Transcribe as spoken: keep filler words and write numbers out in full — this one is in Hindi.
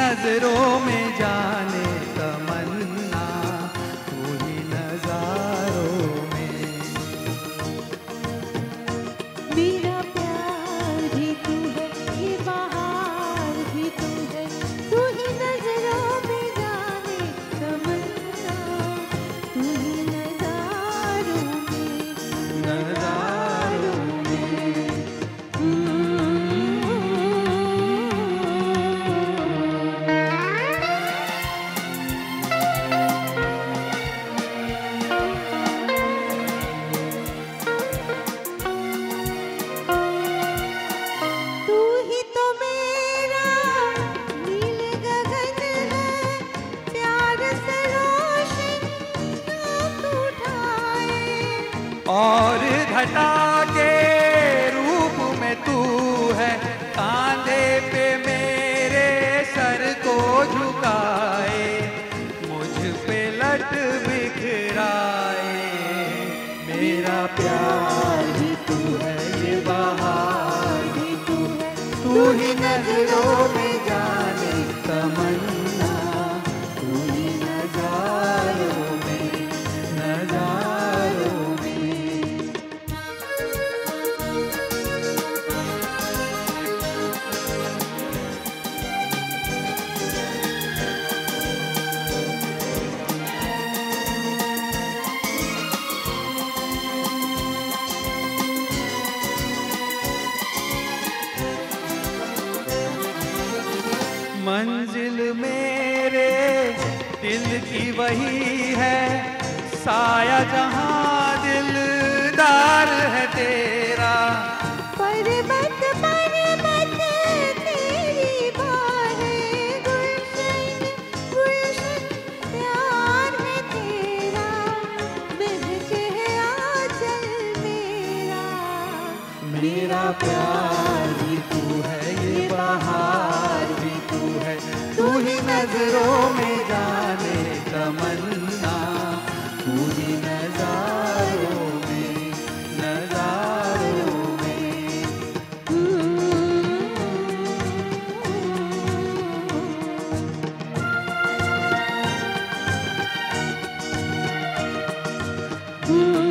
नजरों में जाने तमन्ना, तू ही नजारों में। मेरा प्यार भी तू है, ये बहार भी तू है, तू ही नजरों में जाने तमन्ना, तू ही नजारों में, नजारों में। तू ही तो मेरा नील गगन है, प्यार से रोशन आँख उठाए। और घटा के रूप में तू है, कांधे पे मेरे सर को झुकाए, मुझ पे लट बिखराए। मेरा प्यार भी तू है, ये बहार भी तू है, तू ही नजरों में जाने तमन्ना, तू ही नजारों में, नजारों में। मंजिल मेरे दिल की वही है, साया जहां दिलदार है तेरा। पर्वत पर्वत तेरी बाहें, गुलशन गुलशन प्यार है तेरा, महके आंचल मेरा। मेरा प्यार भी तू है, ये बहार भी तू है, तू ही नजरों में जाने तमन्ना, तू ही नजारों में, नजारों में। Mm-hmm.